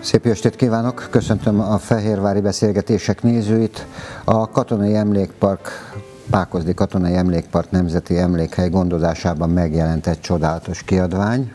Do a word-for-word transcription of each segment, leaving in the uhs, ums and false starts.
Szép estét kívánok! Köszöntöm a Fehérvári Beszélgetések nézőit. A Katonai Emlékpark, Pákozdi Katonai Emlékpark Nemzeti Emlékhely gondozásában megjelent egy csodálatos kiadvány,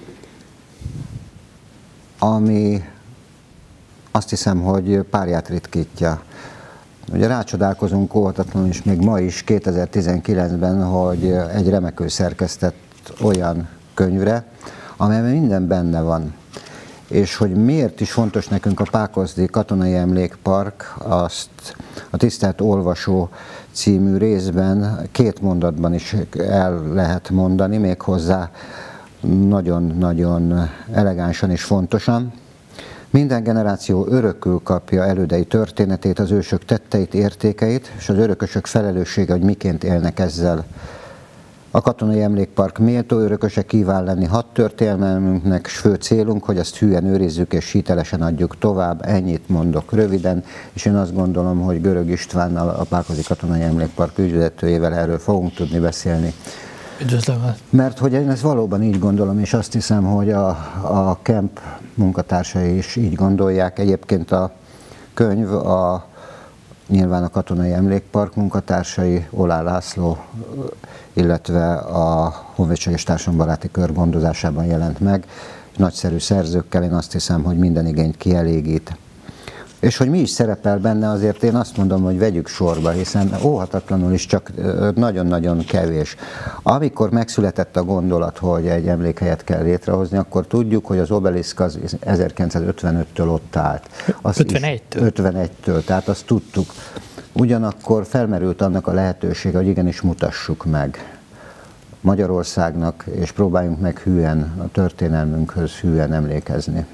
ami azt hiszem, hogy párját ritkítja. Ugye rácsodálkozunk óhatatlanul is még ma is, kétezer-tizenkilencben, hogy egy remekül szerkesztett olyan könyvre, amelyben minden benne van. És hogy miért is fontos nekünk a Pákozdi Katonai Emlékpark, azt a Tisztelt Olvasó című részben két mondatban is el lehet mondani, méghozzá nagyon-nagyon elegánsan és fontosan. Minden generáció örökül kapja elődei történetét, az ősök tetteit, értékeit, és az örökösök felelőssége, hogy miként élnek ezzel. A Katonai Emlékpark méltó örököse kíván lenni hat történelmünknek, s fő célunk, hogy azt hülyen őrizzük és hitelesen adjuk tovább. Ennyit mondok röviden, és én azt gondolom, hogy Görög Istvánnal, a Pákozdi Katonai Emlékpark ügyvezetőjével erről fogunk tudni beszélni. Üdvözlöm! Mert hogy én ezt valóban így gondolom, és azt hiszem, hogy a, a Kemp munkatársai is így gondolják. Egyébként a könyv a nyilván a Katonai Emlékpark munkatársai, Olá László, illetve a Honvédséges Társadalombaráti Kör gondozásában jelent meg. Nagyszerű szerzőkkel, én azt hiszem, hogy minden igényt kielégít. És hogy mi is szerepel benne, azért én azt mondom, hogy vegyük sorba, hiszen óhatatlanul is csak nagyon-nagyon kevés. Amikor megszületett a gondolat, hogy egy emlékhelyet kell létrehozni, akkor tudjuk, hogy az obeliszk az ezerkilencszázötvenöttől ott állt. ötvenegytől. ötvenegytől, tehát azt tudtuk. Ugyanakkor felmerült annak a lehetősége, hogy igenis mutassuk meg Magyarországnak, és próbáljunk meg hűen, a történelmünkhöz hűen emlékezni.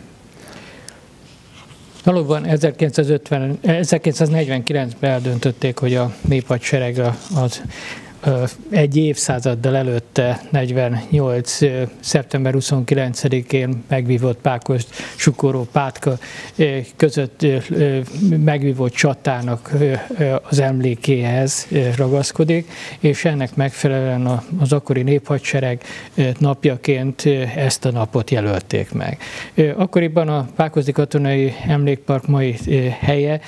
Valóban ezerkilencszáznegyvenkilencben eldöntötték, hogy a néphadsereg az egy évszázaddal előtte, negyvennyolc. szeptember huszonkilencedikén megvívott Pákozd, Sukoró, Pátka között megvívott csatának az emlékéhez ragaszkodik, és ennek megfelelően az akkori néphadsereg napjaként ezt a napot jelölték meg. Akkoriban a Pákozdi Katonai Emlékpark mai helye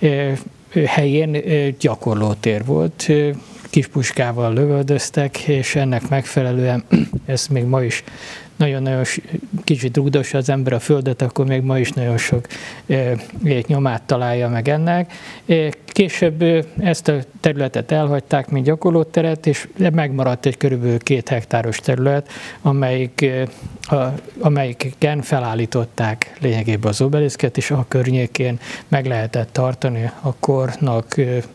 helyén gyakorlótér volt, kispuskával lövöldöztek, és ennek megfelelően ez még ma is nagyon-nagyon kicsit rúgdossa az ember a földet, akkor még ma is nagyon sok nyomát találja meg ennek. Később ezt a területet elhagyták, mint gyakorlóteret, és megmaradt egy körülbelül két hektáros terület, amelyik, a, amelyiken felállították lényegében az obeliszket, és a környékén meg lehetett tartani a kornak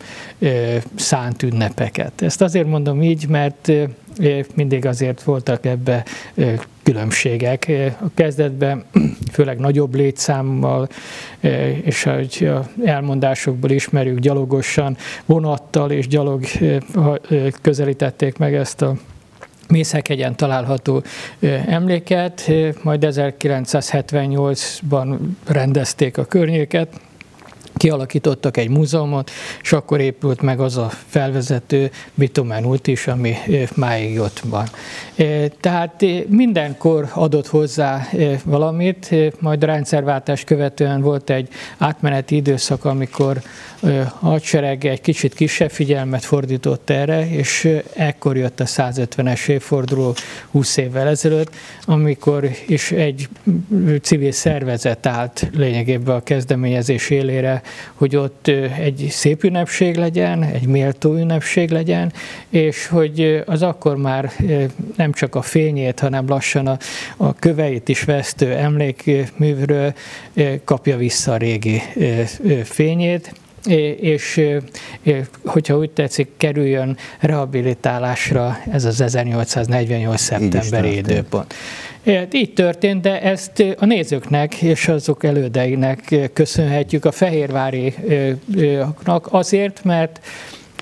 szánt ünnepeket. Ezt azért mondom így, mert mindig azért voltak ebbe különbségek. A kezdetben főleg nagyobb létszámmal, és ahogy elmondásokból ismerjük, gyalogosan, vonattal és gyalog közelítették meg ezt a Mészhegyhegyen található emléket, majd ezerkilencszázhetvennyolcban rendezték a környéket, kialakítottak egy múzeumot, és akkor épült meg az a felvezető bitumen út is, ami máig ott van. Tehát mindenkor adott hozzá valamit, majd a rendszerváltás követően volt egy átmeneti időszak, amikor a hadsereg egy kicsit kisebb figyelmet fordított erre, és ekkor jött a százötvenes évforduló húsz évvel ezelőtt, amikor is egy civil szervezet állt lényegében a kezdeményezés élére, hogy ott egy szép ünnepség legyen, egy méltó ünnepség legyen, és hogy az akkor már nem csak a fényét, hanem lassan a, a köveit is vesztő emlékművről kapja vissza a régi fényét, és hogyha úgy tetszik, kerüljön rehabilitálásra ez az ezernyolcszáznegyvennyolc szeptemberi időpont. Így történt, de ezt a nézőknek és azok elődeinek köszönhetjük, a fehérváriaknak azért, mert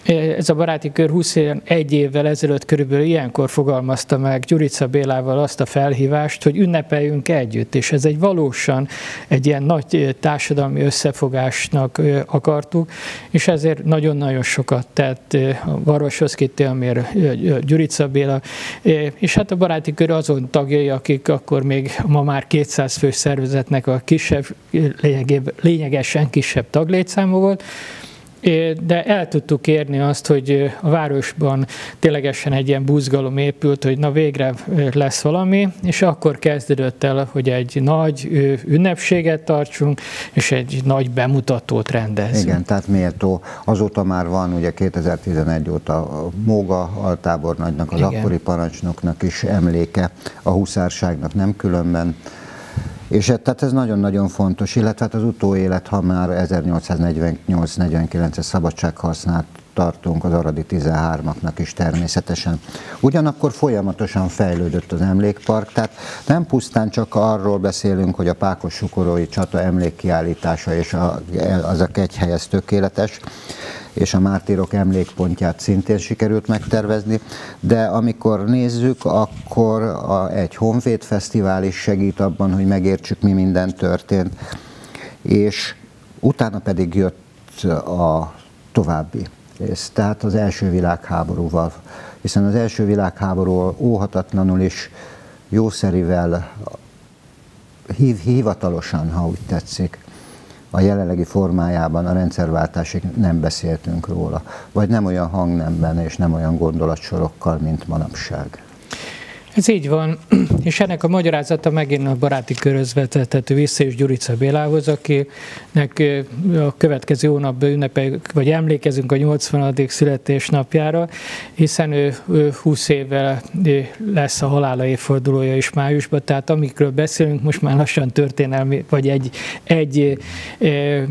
Ez a baráti kör huszonegy évvel ezelőtt körülbelül ilyenkor fogalmazta meg Gyurica Bélával azt a felhívást, hogy ünnepeljünk együtt, és ez egy valósan egy ilyen nagy társadalmi összefogásnak akartuk, és ezért nagyon-nagyon sokat tett Varvas Oszkitélmér, Gyurica Béla, és hát a baráti kör azon tagjai, akik akkor még ma már kétszáz fős szervezetnek a kisebb, lényegesen kisebb taglétszáma volt, de el tudtuk érni azt, hogy a városban ténylegesen egy ilyen buzgalom épült, hogy na végre lesz valami, és akkor kezdődött el, hogy egy nagy ünnepséget tartsunk, és egy nagy bemutatót rendezzünk. Igen, tehát méltó. Azóta már van, ugye kétezer-tizenegy óta a Móga altábornagynak, az Igen. akkori parancsnoknak is emléke, a huszárságnak nem különben. És tehát ez nagyon-nagyon fontos, illetve hát az utóélet, ha már ezernyolcszáznegyvennyolc negyvenkilences szabadságharcnál tartunk, az aradi tizenhármaknak is természetesen. Ugyanakkor folyamatosan fejlődött az emlékpark, tehát nem pusztán csak arról beszélünk, hogy a Pákos-Sukorói csata emlékkiállítása és a, az a kegyhely, ez tökéletes, és a mártírok emlékpontját szintén sikerült megtervezni, de amikor nézzük, akkor a, egy Honvéd Fesztivál is segít abban, hogy megértsük, mi minden történt, és utána pedig jött a további rész, tehát az első világháborúval, hiszen az első világháború óhatatlanul is jószerivel, hív, hivatalosan, ha úgy tetszik, a jelenlegi formájában, a rendszerváltásig nem beszéltünk róla, vagy nem olyan hangnemben és nem olyan gondolatsorokkal, mint manapság. Ez így van, és ennek a magyarázata megint a baráti körhöz vezethető vissza, és Gyurica Bélához, akinek a következő hónapban ünnepeljük, vagy emlékezünk a nyolcvanadik születésnapjára, hiszen ő, ő húsz évvel lesz a halála évfordulója is májusban, tehát amikről beszélünk, most már lassan történelmi, vagy egy, egy e,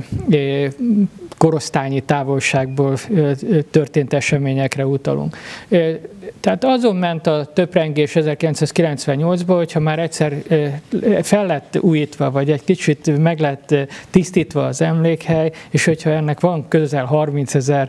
e, korosztályi távolságból történt eseményekre utalunk. Tehát azon ment a töprengés ezerkilencszázkilencvennyolcban, hogyha már egyszer fel lett újítva, vagy egy kicsit meg lett tisztítva az emlékhely, és hogyha ennek van közel harmincezer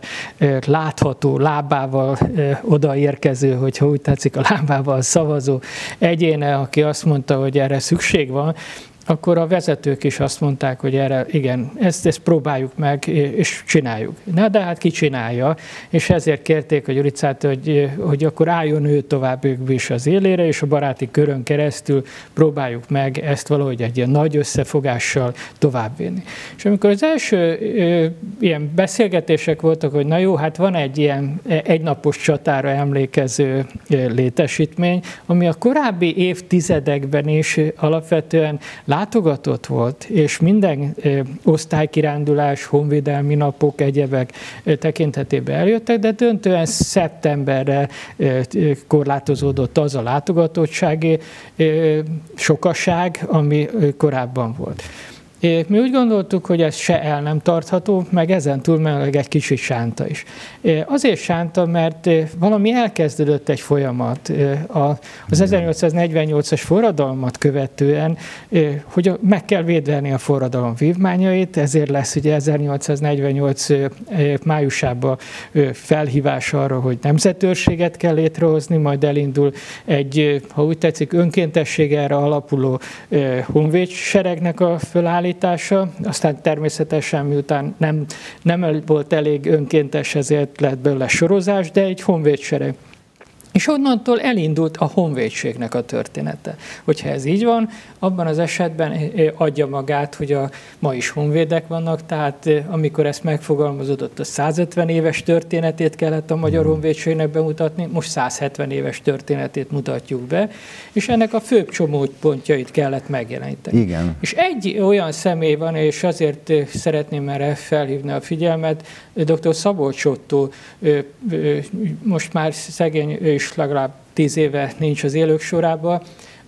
látható lábával odaérkező, hogyha úgy tetszik, a lábával szavazó egyéne, aki azt mondta, hogy erre szükség van, akkor a vezetők is azt mondták, hogy erre igen, ezt, ezt próbáljuk meg, és csináljuk. Na, de hát ki csinálja, és ezért kérték a Gyuricát, hogy, hogy akkor álljon ő tovább ők is az élére, és a baráti körön keresztül próbáljuk meg ezt valahogy egy ilyen nagy összefogással továbbvinni. És amikor az első ö, ilyen beszélgetések voltak, hogy na jó, hát van egy ilyen egynapos csatára emlékező létesítmény, ami a korábbi évtizedekben is alapvetően látogatott volt, és minden ö, osztálykirándulás, honvédelmi napok, egyebek ö, tekintetében eljöttek, de döntően szeptemberre ö, korlátozódott az a látogatottsági ö, sokaság, ami ö, korábban volt. Mi úgy gondoltuk, hogy ez se el nem tartható, meg ezen túl meg egy kicsit sánta is. Azért sánta, mert valami elkezdődött egy folyamat. Az ezernyolcszáznegyvennyolcas forradalmat követően, hogy meg kell védeni a forradalom vívmányait, ezért lesz ugye ezernyolcszáznegyvennyolc májusában felhívás arra, hogy nemzetőrséget kell létrehozni, majd elindul egy, ha úgy tetszik, önkéntességre alapuló honvédseregnek a fölállítása. Aztán természetesen miután nem, nem volt elég önkéntes, ezért lett belőle sorozás, de egy honvédsereg. És onnantól elindult a honvédségnek a története. Hogyha ez így van, abban az esetben adja magát, hogy a ma is honvédek vannak, tehát amikor ezt megfogalmazódott, a százötven éves történetét kellett a magyar honvédségnek bemutatni, most százhetven éves történetét mutatjuk be, és ennek a főbb csomópontjait kellett megjeleníteni. Igen. És egy olyan személy van, és azért szeretném erre felhívni a figyelmet, dr. Szabolcs Ottó, most már szegény és legalább tíz éve nincs az élők sorában,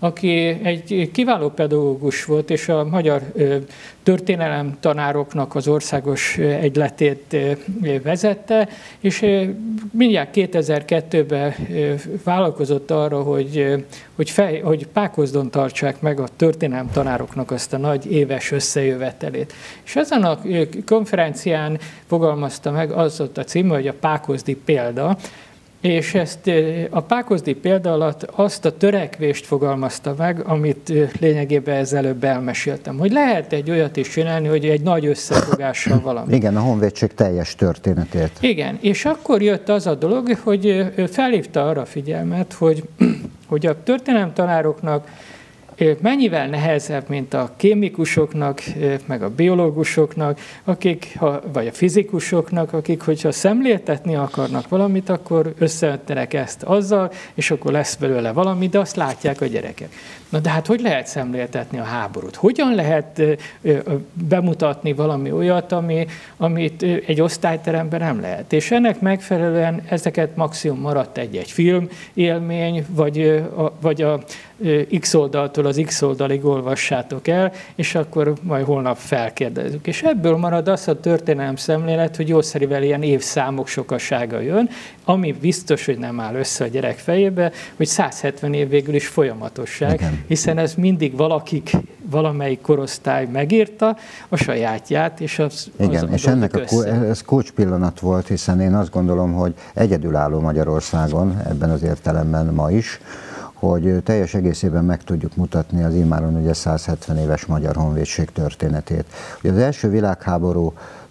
aki egy kiváló pedagógus volt, és a magyar történelem tanároknak az országos egyletét vezette, és mindjárt kétezer-kettőben vállalkozott arra, hogy, hogy, fej, hogy Pákozdon tartsák meg a történelem tanároknak azt a nagy éves összejövetelét. És ezen a konferencián fogalmazta meg, az ott a címe, hogy a pákozdi példa, és ezt a pákozdi példa alatt azt a törekvést fogalmazta meg, amit lényegében ezzel előbb elmeséltem, hogy lehet egy olyat is csinálni, hogy egy nagy összefogással valami. Igen, a honvédség teljes történetét. Igen, és akkor jött az a dolog, hogy felhívta arra a figyelmet, hogy, hogy a történelemtanároknak mennyivel nehezebb, mint a kémikusoknak, meg a biológusoknak, akik, vagy a fizikusoknak, akik, hogyha szemléltetni akarnak valamit, akkor összeöntenek ezt azzal, és akkor lesz belőle valami, de azt látják a gyerekek. Na de hát hogy lehet szemléltetni a háborút? Hogyan lehet bemutatni valami olyat, ami, amit egy osztályteremben nem lehet? És ennek megfelelően ezeket maximum maradt egy-egy film élmény, vagy a, vagy a X oldaltól az X oldalig olvassátok el, és akkor majd holnap felkérdezzük. És ebből marad az a történelem szemlélet, hogy jószerivel ilyen évszámok sokasága jön, ami biztos, hogy nem áll össze a gyerek fejébe, hogy száz hetven év végül is folyamatosság, igen. Hiszen ez mindig valakik, valamelyik korosztály megírta a sajátját, és az igen, és ennek a, ez kulcs pillanat volt, hiszen én azt gondolom, hogy egyedülálló Magyarországon, ebben az értelemben ma is, hogy teljes egészében meg tudjuk mutatni az immáron ugye száz hetven éves Magyar Honvédség történetét. Ugye az első világháború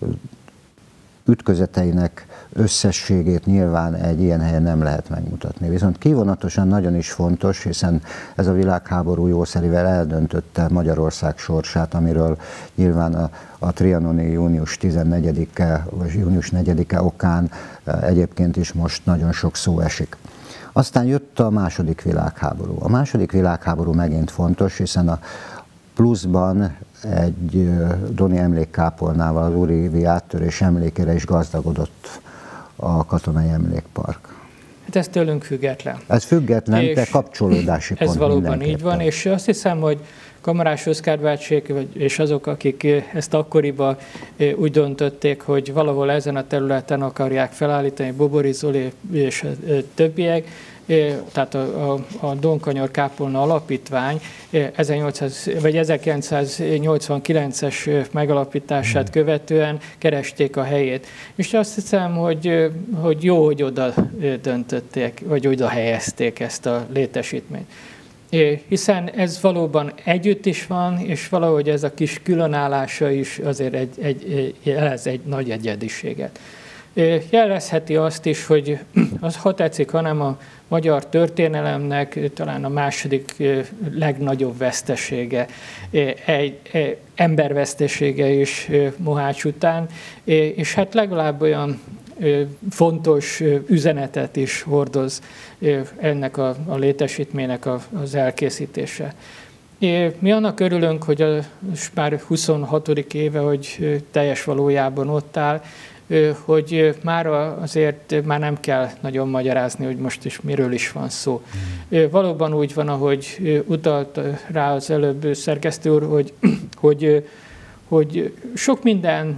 ütközeteinek összességét nyilván egy ilyen helyen nem lehet megmutatni. Viszont kivonatosan nagyon is fontos, hiszen ez a világháború jószerivel eldöntötte Magyarország sorsát, amiről nyilván a, a trianoni június tizennegyedike, vagy június negyedike okán egyébként is most nagyon sok szó esik. Aztán jött a második világháború. A második világháború megint fontos, hiszen a pluszban egy Doni emlékkápolnával, az újévi áttörés emlékére is gazdagodott a katonai emlékpark. Hát ez tőlünk független. Ez független, de kapcsolódási pont. Ez valóban így van, és azt hiszem, hogy Kamarás Oszkár bácsi és azok, akik ezt akkoriban úgy döntötték, hogy valahol ezen a területen akarják felállítani, Bobori Zoli és a többiek, tehát a, a, a Donkanyar Kápolna Alapítvány ezernyolcszáz, vagy ezerkilencszáznyolcvankilences megalapítását követően keresték a helyét. És azt hiszem, hogy, hogy jó, hogy oda döntötték, vagy oda helyezték ezt a létesítményt. Hiszen ez valóban együtt is van, és valahogy ez a kis különállása is azért egy, egy, jelez egy nagy egyediséget. Jelezheti azt is, hogy az, ha tetszik, hanem a magyar történelemnek talán a második legnagyobb vesztesége, egy, egy embervesztesége is Mohács után, és hát legalább olyan fontos üzenetet is hordoz ennek a, a létesítménynek az elkészítése. Mi annak örülünk, hogy a, már huszonhatodik éve, hogy teljes valójában ott áll, hogy már azért már nem kell nagyon magyarázni, hogy most is miről is van szó. Valóban úgy van, ahogy utalt rá az előbb szerkesztő úr, hogy, hogy, hogy sok minden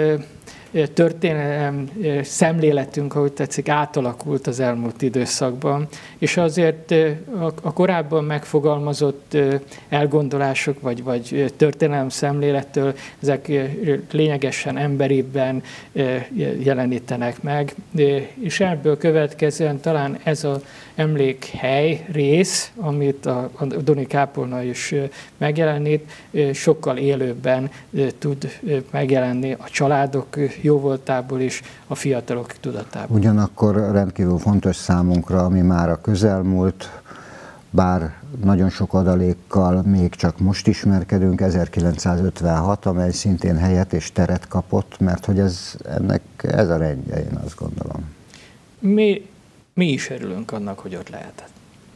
történelem szemléletünk, ahogy tetszik, átalakult az elmúlt időszakban, és azért a korábban megfogalmazott elgondolások, vagy, vagy történelem szemlélettől ezek lényegesen emberibben jelenítenek meg, és ebből következően talán ez az emlékhely rész, amit a Doni kápolna is megjelenít, sokkal élőbben tud megjelenni a családok jóvoltából is, a fiatalok tudatából. Ugyanakkor rendkívül fontos számunkra, ami már a közelmúlt, bár nagyon sok adalékkal még csak most ismerkedünk, ezerkilencszázötvenhat, amely szintén helyet és teret kapott, mert hogy ez, ennek ez a rendje, én azt gondolom. Mi, mi is örülünk annak, hogy ott lehetett.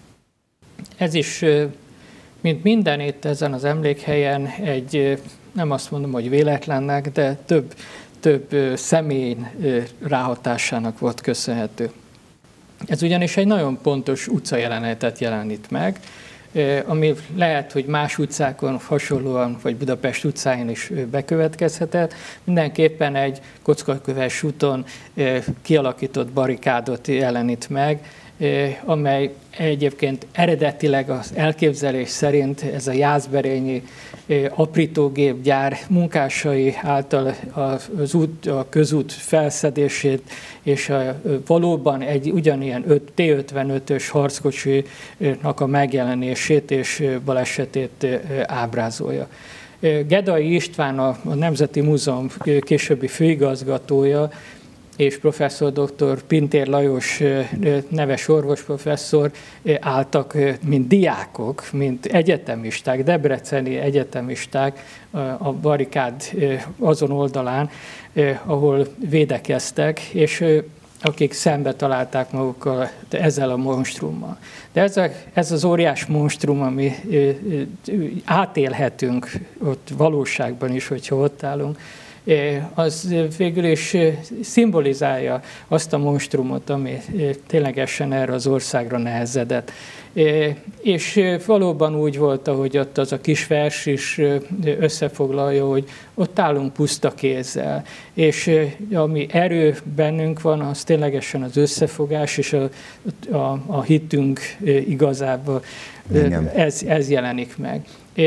Ez is, mint minden itt ezen az emlékhelyen, egy, nem azt mondom, hogy véletlennek, de több több személy ráhatásának volt köszönhető. Ez ugyanis egy nagyon pontos utcajelenetet jelenít meg. ami lehet, hogy más utcákon hasonlóan, vagy Budapest utcáin is bekövetkezhetett. Mindenképpen egy kockaköves úton kialakított barikádot jelenít meg, amely egyébként eredetileg az elképzelés szerint ez a jászberényi aprítógépgyár munkásai által az út, a közút felszedését és a, valóban egy ugyanilyen té ötvenötös harckocsinak a megjelenését és balesetét ábrázolja. Gedai István, a Nemzeti Múzeum későbbi főigazgatója, és professzor doktor Pintér Lajos neves orvosprofesszor álltak, mint diákok, mint egyetemisták, debreceni egyetemisták a barikád azon oldalán, ahol védekeztek, és akik szembe találták magukkal ezzel a monstrummal. De ez, a, ez az óriás monstrum, ami átélhetünk ott valóságban is, hogyha ott állunk, az végül is szimbolizálja azt a monstrumot, ami ténylegesen erre az országra nehezedett. És valóban úgy volt, ahogy ott az a kis vers is összefoglalja, hogy ott állunk puszta kézzel. És ami erő bennünk van, az ténylegesen az összefogás, és a, a, a hitünk igazából ez, ez jelenik meg.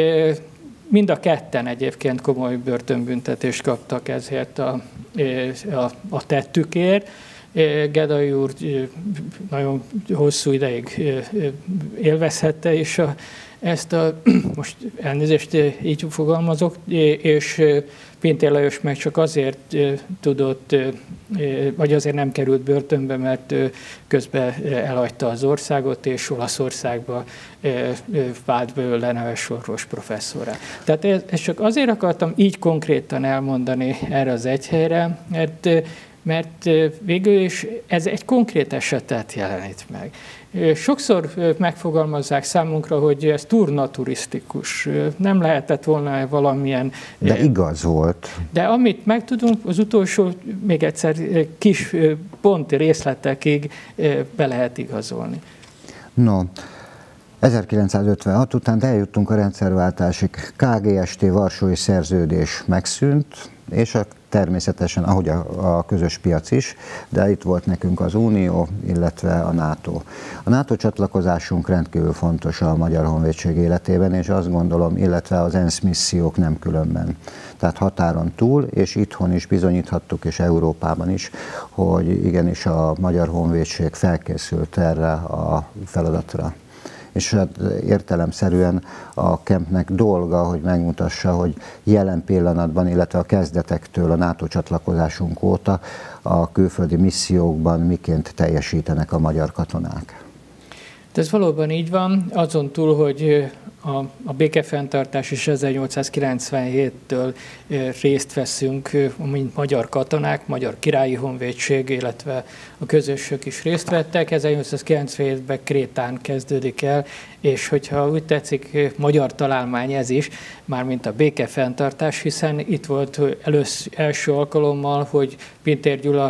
Mind a ketten egyébként komoly börtönbüntetést kaptak ezért a, a, a tettükért. Gedai úr nagyon hosszú ideig élvezhette, és a, ezt a, most elnézést így fogalmazok, és Pintér Lajos meg csak azért tudott, vagy azért nem került börtönbe, mert közben elhagyta az országot, és Olaszországba vált belőle neves orvos professzorrá. Tehát ezt csak azért akartam így konkrétan elmondani erre az egy helyre, mert mert végül is ez egy konkrét esetet jelenít meg. Sokszor megfogalmazzák számunkra, hogy ez túl naturisztikus, nem lehetett volna valamilyen... De igaz volt. De amit megtudunk, az utolsó, még egyszer kis ponti részletekig be lehet igazolni. No, ezerkilencszázötvenhat után eljuttunk a rendszerváltásig. ká gé es té Varsói Szerződés megszűnt, és a természetesen, ahogy a, a közös piac is, de itt volt nekünk az Unió, illetve a NATO. A NATO csatlakozásunk rendkívül fontos a Magyar Honvédség életében, és azt gondolom, illetve az ENSZ missziók nem különben. Tehát határon túl, és itthon is bizonyíthattuk, és Európában is, hogy igenis a Magyar Honvédség felkészült erre a feladatra. És hát értelemszerűen a Kempnek dolga, hogy megmutassa, hogy jelen pillanatban, illetve a kezdetektől, a NATO csatlakozásunk óta a külföldi missziókban miként teljesítenek a magyar katonák. Ez valóban így van, azon túl, hogy a, a békefenntartás is ezernyolcszázkilencvenhéttől részt veszünk, mint magyar katonák, Magyar Királyi Honvédség, illetve a közösök is részt vettek. ezernyolcszázkilencvenhétben Krétán kezdődik el, és hogyha úgy tetszik, magyar találmány ez is, mármint a békefenntartás, hiszen itt volt először, első alkalommal, hogy Pintér Gyula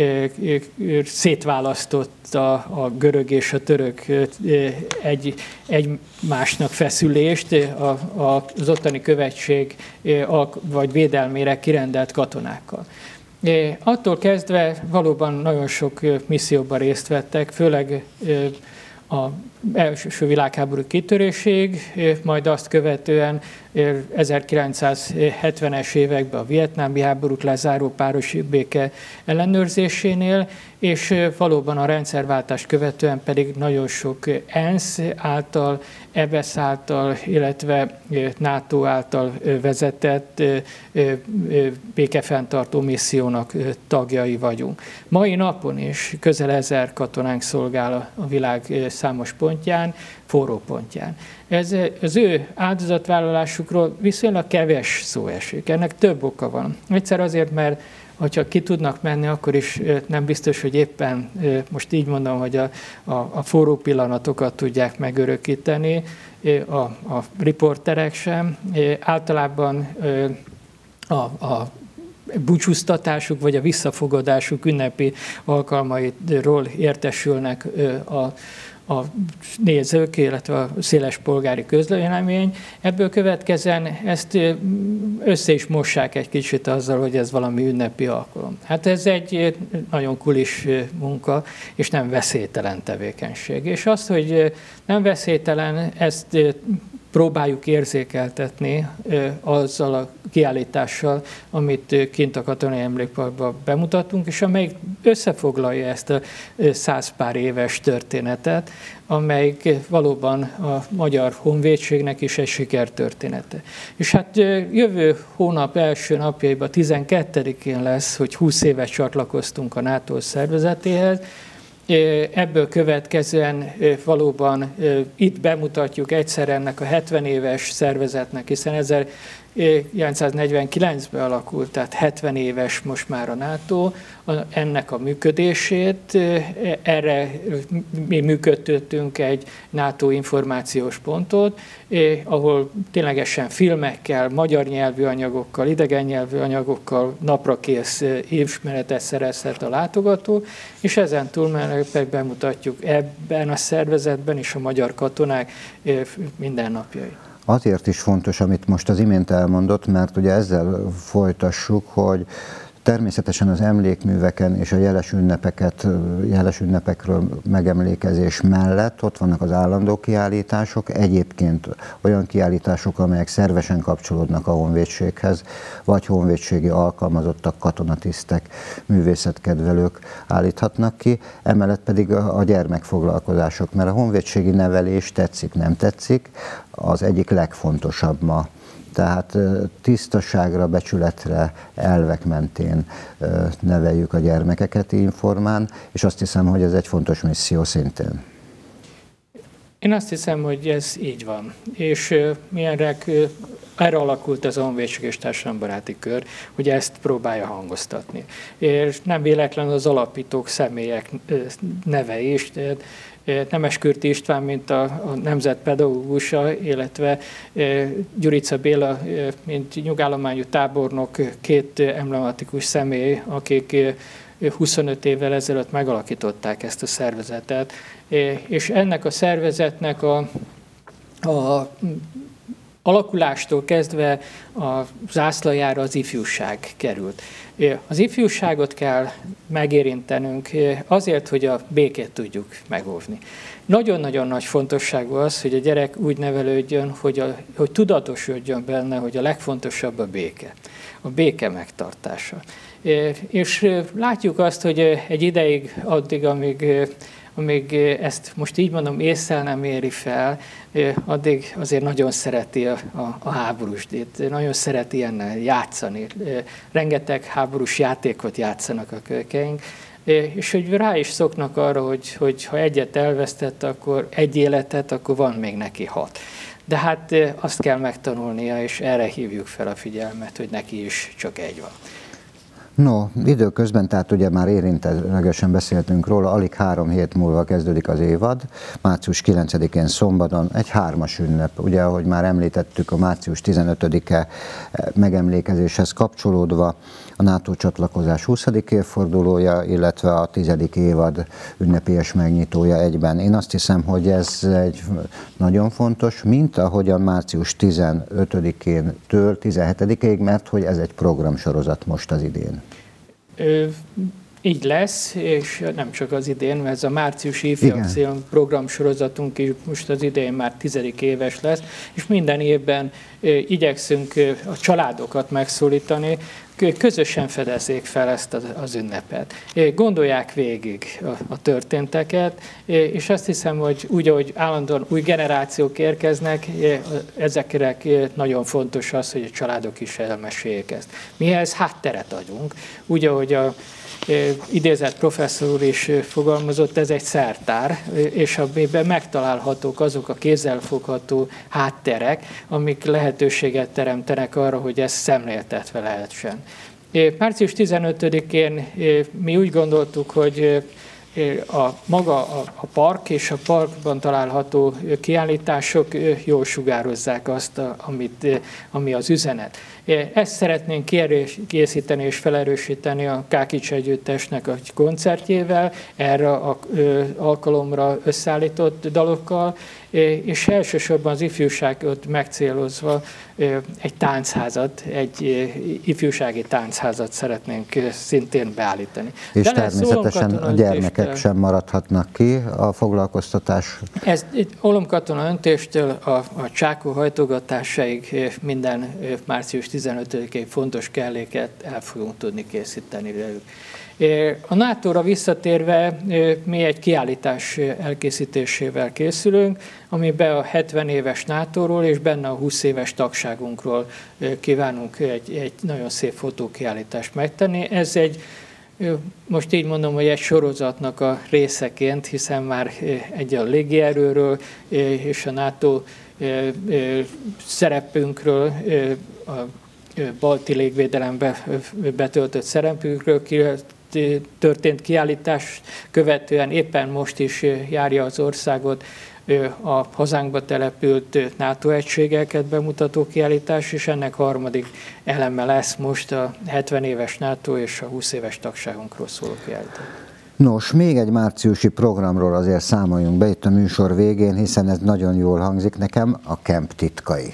szétválasztotta a görög és a török egy, egymásnak feszülést a, a, az ottani követség vagy védelmére kirendelt katonákkal. Attól kezdve valóban nagyon sok misszióban részt vettek, főleg a első világháború kitöréséig, majd azt követően ezerkilencszázhetvenes években a vietnámi háborút lezáró párosi béke ellenőrzésénél, és valóban a rendszerváltást követően pedig nagyon sok ENSZ által, é bé e es által, illetve NATO által vezetett békefenntartó missziónak tagjai vagyunk. Mai napon is közel ezer katonánk szolgál a világ számos pontján, forró pontján. Ez, az ő áldozatvállalásukról viszonylag kevés szó esik. Ennek több oka van. Egyszer azért, mert hogyha ki tudnak menni, akkor is nem biztos, hogy éppen, most így mondom, hogy a, a, a forró pillanatokat tudják megörökíteni, a, a riporterek sem. Általában a, a búcsúztatásuk vagy a visszafogadásuk ünnepi alkalmairól értesülnek a a nézők, illetve a széles polgári közvélemény. Ebből következően ezt össze is mossák egy kicsit azzal, hogy ez valami ünnepi alkalom. Hát ez egy nagyon kulis munka, és nem veszélytelen tevékenység. És azt, hogy nem veszélytelen, ezt próbáljuk érzékeltetni azzal a kiállítással, amit kint a Katonai Emlékparkban bemutatunk, és amelyik összefoglalja ezt a száz pár éves történetet, amelyik valóban a magyar honvédségnek is egy sikertörténete. És hát jövő hónap első napjaiban, tizenkettedikén lesz, hogy húsz éves csatlakoztunk a NATO szervezetéhez. Ebből következően valóban itt bemutatjuk egyszer ennek a hetven éves szervezetnek, hiszen ezerkilencszáznegyvenkilencben alakult, tehát hetven éves most már a NATO, ennek a működését. Erre mi működtettünk egy NATO információs pontot, ahol ténylegesen filmekkel, magyar nyelvű anyagokkal, idegen nyelvű anyagokkal naprakész ismeretet szerezhet a látogató, és ezen túlmenőleg bemutatjuk ebben a szervezetben is a magyar katonák mindennapjait. Azért is fontos, amit most az imént elmondott, mert ugye ezzel folytassuk, hogy természetesen az emlékműveken és a jeles ünnepeket, jeles ünnepekről megemlékezés mellett ott vannak az állandó kiállítások, egyébként olyan kiállítások, amelyek szervesen kapcsolódnak a honvédséghez, vagy honvédségi alkalmazottak, katonatisztek, művészetkedvelők állíthatnak ki, emellett pedig a gyermekfoglalkozások, mert a honvédségi nevelés tetszik, nem tetszik, az egyik legfontosabb ma. Tehát tisztaságra, becsületre, elvek mentén neveljük a gyermekeket informán, és azt hiszem, hogy ez egy fontos misszió szintén. Én azt hiszem, hogy ez így van. És milyenrek, erre alakult az Honvédség és Társadalombaráti Kör, hogy ezt próbálja hangoztatni. És nem véletlen az alapítók személyek neve is, Nemeskürti István, mint a, a nemzet pedagógusa, illetve Gyurica Béla, mint nyugállományú tábornok, két emblematikus személy, akik huszonöt évvel ezelőtt megalakították ezt a szervezetet, és ennek a szervezetnek a, a alakulástól kezdve a zászlajára az ifjúság került. Az ifjúságot kell megérintenünk azért, hogy a békét tudjuk megóvni. Nagyon-nagyon nagy fontosságú az, hogy a gyerek úgy nevelődjön, hogy, a, hogy tudatosodjon benne, hogy a legfontosabb a béke, a béke megtartása. És látjuk azt, hogy egy ideig, addig, amíg amíg ezt most így mondom, ésszel nem éri fel, addig azért nagyon szereti a, a, a háborúsdét, nagyon szereti ilyennel játszani. Rengeteg háborús játékot játszanak a kölykeink, és hogy rá is szoknak arra, hogy, hogy ha egyet elvesztett, akkor egy életet, akkor van még neki hat. De hát azt kell megtanulnia, és erre hívjuk fel a figyelmet, hogy neki is csak egy van. No, időközben, tehát ugye már érintőlegesen beszéltünk róla, alig három hét múlva kezdődik az évad, március kilencedikén szombaton egy hármas ünnep. Ugye, ahogy már említettük, a március tizenötödike megemlékezéshez kapcsolódva a NATO csatlakozás huszadik évfordulója, illetve a tizedik évad ünnepélyes megnyitója egyben. Én azt hiszem, hogy ez egy nagyon fontos, mint ahogyan március tizenötödikéntől tizenhetedikéig, mert hogy ez egy programsorozat most az idén. Ö, így lesz, és nem csak az idén, mert ez a márciusi ifjúakción programsorozatunk is most az idén már tizedik éves lesz, és minden évben ö, igyekszünk ö, a családokat megszólítani, közösen fedezzék fel ezt az ünnepet. Gondolják végig a történteket, és azt hiszem, hogy úgy, ahogy állandóan új generációk érkeznek, ezekre nagyon fontos az, hogy a családok is elmeséljék ezt. Mihez hátteret adunk, úgy, ahogy a idézett professzor úr is fogalmazott, ez egy szertár, és amiben megtalálhatók azok a kézzelfogható hátterek, amik lehetőséget teremtenek arra, hogy ezt szemléltetve lehessen. március tizenötödikén mi úgy gondoltuk, hogy a maga a, a park és a parkban található kiállítások jól sugározzák azt, amit, ami az üzenet. Ezt szeretnénk kiegészíteni és felerősíteni a Kákics együttesnek a koncertjével, erre az alkalomra összeállított dalokkal, és elsősorban az ifjúságot megcélozva egy táncházat, egy ifjúsági táncházat szeretnénk szintén beállítani. És de természetesen a gyermekek sem maradhatnak ki a foglalkoztatás. Ez Olomkatona öntéstől a, a csákó hajtogatásáig minden március tizenötödikéig fontos kelléket el fogunk tudni készíteni velük. A nátóra visszatérve mi egy kiállítás elkészítésével készülünk, amiben a hetven éves nátóról és benne a húsz éves tagságunkról kívánunk egy, egy nagyon szép fotókiállítást megtenni. Ez egy, most így mondom, hogy egy sorozatnak a részeként, hiszen már egy a légierőről és a NATO szerepünkről, a balti légvédelembe betöltött szerepünkről történt kiállítás követően éppen most is járja az országot a hazánkba települt NATO egységeket bemutató kiállítás, és ennek harmadik eleme lesz most a hetven éves NATO és a húsz éves tagságunkról szóló kiállítás. Nos, még egy márciusi programról azért számoljunk be itt a műsor végén, hiszen ez nagyon jól hangzik nekem, a Camp titkai.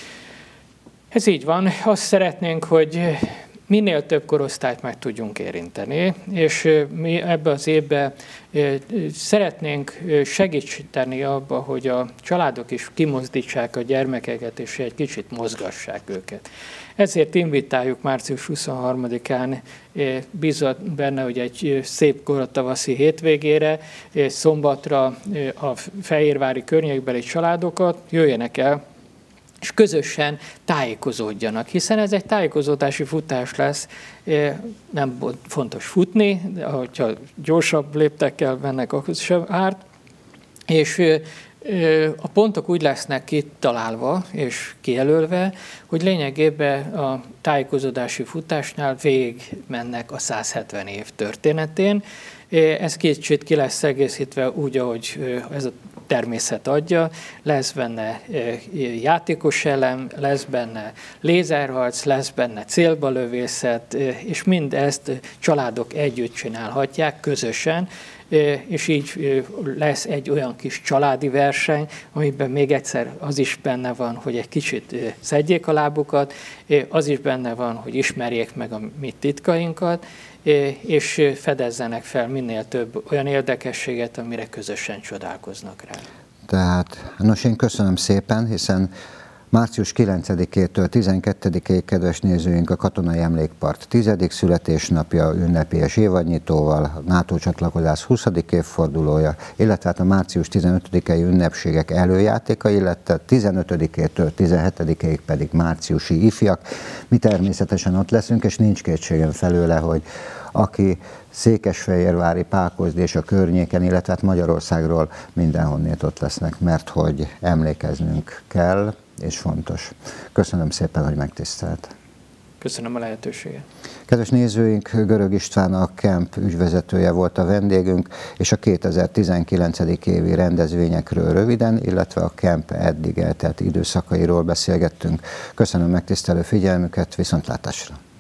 Ez így van. Azt szeretnénk, hogy minél több korosztályt meg tudjunk érinteni, és mi ebbe az évben szeretnénk segíteni abba, hogy a családok is kimozdítsák a gyermekeket, és egy kicsit mozgassák őket. Ezért invitáljuk március huszonharmadikán, bízott benne, hogy egy szép koratavaszi hétvégére, szombatra a fehérvári környékbeli családokat jöjjenek el, és közösen tájékozódjanak, hiszen ez egy tájékozódási futás lesz, nem fontos futni, de hogyha gyorsabb léptekkel mennek, akkor sem árt, és a pontok úgy lesznek kitalálva és kijelölve, hogy lényegében a tájékozódási futásnál végig mennek a száz hetven év történetén. Ez kicsit ki lesz egészítve úgy, ahogy ez a természet adja, lesz benne játékos elem, lesz benne lézerharc, lesz benne célbalövészet, és mindezt családok együtt csinálhatják közösen, és így lesz egy olyan kis családi verseny, amiben még egyszer az is benne van, hogy egy kicsit szedjék a lábukat, az is benne van, hogy ismerjék meg a mi titkainkat, és fedezzenek fel minél több olyan érdekességet, amire közösen csodálkoznak rá. Tehát, nos, én köszönöm szépen, hiszen március kilencedikétől tizenkettedikéig, kedves nézőink, a Katonai Emlékpark tizedik születésnapja ünnepélyes évadnyitóval, a NATO csatlakozás huszadik évfordulója, illetve hát a március tizenötödikei ünnepségek előjátéka, illetve tizenötödikétől tizenhetedikéig pedig márciusi ifjak. Mi természetesen ott leszünk, és nincs kétségem felőle, hogy aki Székesfehérvári, Pákozd és a környéken, illetve hát Magyarországról mindenhonnét ott lesznek, mert hogy emlékeznünk kell, és fontos. Köszönöm szépen, hogy megtisztelt. Köszönöm a lehetőséget. Kedves nézőink, Görög István, a Camp ügyvezetője volt a vendégünk, és a kétezer-tizenkilenc. évi rendezvényekről röviden, illetve a Camp eddig eltelt időszakairól beszélgettünk. Köszönöm megtisztelő figyelmüket, viszontlátásra!